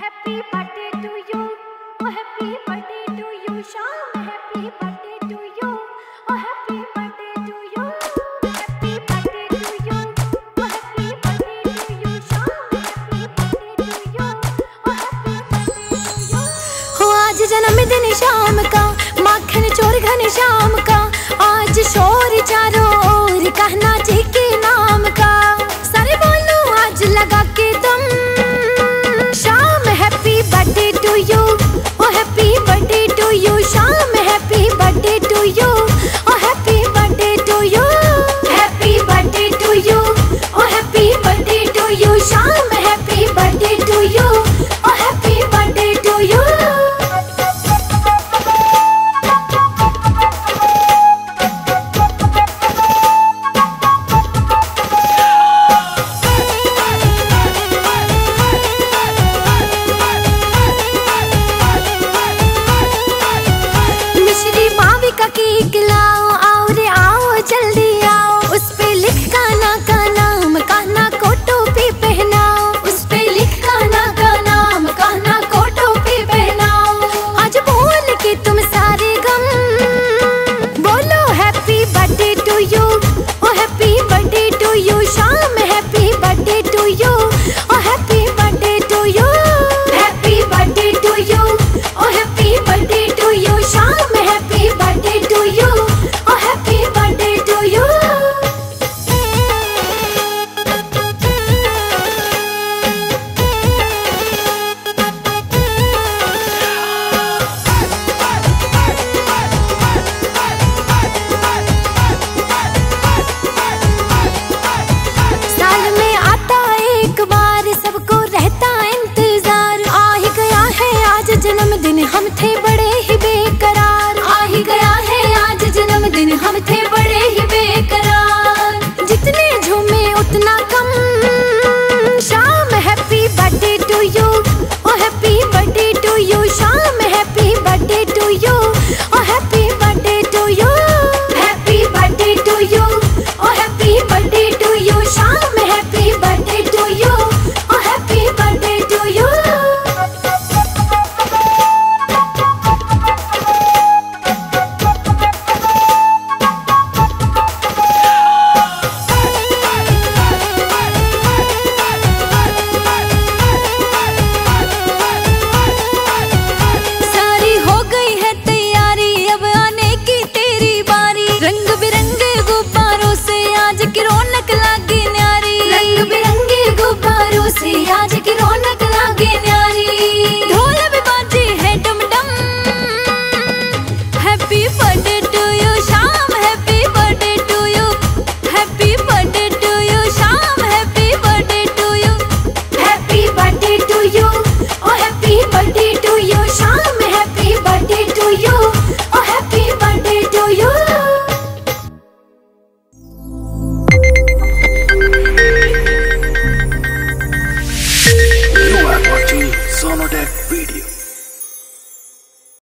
Happy birthday to you. Oh, happy birthday to you, Sham. Happy birthday to you. Oh, happy birthday to you. Happy birthday to you. Oh, happy birthday to you, Sham. Happy birthday to you. Oh, happy birthday to you. हो आज जन्मदिन शाम का, माखन चोर घन श्याम का, आज शोर चारों ओर कहना जी के नाम का। सारे बोलो आज लगा के तुम Shyam. Happy birthday to you, oh happy birthday to you Shyam. Happy birthday to you, oh happy birthday to you. Happy birthday to you, oh happy birthday to you Shyam. Happy birthday to you, oh happy birthday to you. Cake लाओ, आओ रे आओ जल्दी आओ। उस पे लिख कान्हा का नाम, कान्हा को टोपी पहनाओ। उस पे लिख कान्हा का नाम, कान्हा को टोपी पहनाओ। आज बोल के तुम सारे गम बोलो happy birthday to you, oh happy birthday to you Shyam. Happy birthday to you, oh happy birthday to you. Happy birthday to you, oh happy birthday to you Shyam. Happy birthday to you, oh happy birthday to you। साल में आता एक बार, सबको रहता इंतजार। आ ही गया है आज जन्मदिन, हम थे बड़े ही बेकरार। आ ही गया है आज जन्मदिन, हम थे बड़े ही बेकरार। जितने झूमे उतना कम Shyam. Happy birthday to you, oh happy birthday to you Shyam. Happy birthday to you, oh happy birthday to you. Happy birthday to you, oh happy birthday to you Shyam. Happy birthday to you, oh happy birthday to you. आज की रौनक लागे न्यारी, ढोल भी बाजे है डम डम। Happy birthday to you Shyam. Happy birthday to you, happy birthday to you Shyam. Happy birthday to you. Happy birthday to you, oh happy birthday to you Shyam. Happy birthday to you, oh happy birthday to you. Sonodeck